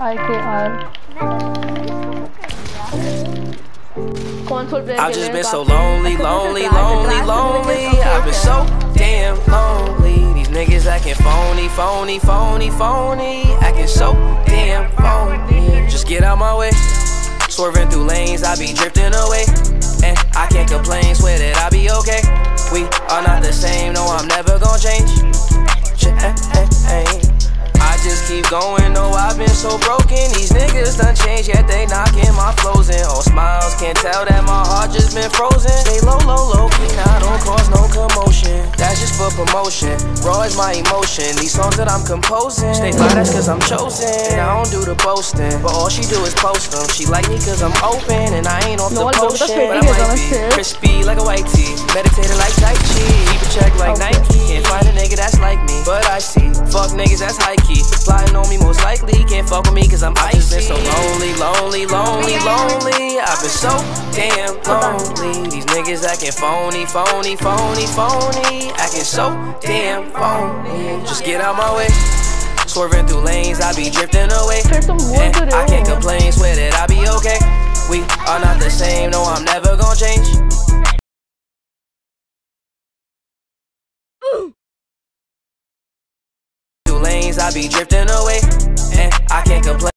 IKR. I've just been so lonely, lonely, lonely, lonely. I've been so damn lonely. These niggas acting phony, phony, phony, phony. Acting so damn phony. Just get out my way. Swerving through lanes, I be drifting away. And I can't complain, swear that I be okay. We are not the same, no, I'm never gonna change. I just keep going, no, I've been so broken. These niggas done changed, yet they knocking my flows in. All smiles, can't tell that my heart just been frozen. Stay low, low, low key, now don't cause no commotion. That's just for promotion, raw is my emotion. These songs that I'm composing, stay fly, that's cause I'm chosen. And I don't do the boasting, but all she do is post them. She like me cause I'm open, and I ain't off the potion. But I might be crispy like a white tee, meditating like Tai Chi, keep a check like Nike. Can't find a nigga that's like me, but I see fuck niggas that's high key, plotting on me most likely. Can't fuck with me cause I'm icy. I've been so lonely, lonely, lonely, lonely. I've been so damn lonely. These niggas acting phony, phony, phony, phony. Acting so damn phony. Just get out my way. Swerving through lanes, I be drifting away. And I can't complain, swear that I be okay. We are not the same, no, I'm never gonna change. Through lanes, I be drifting away. And I can't complain.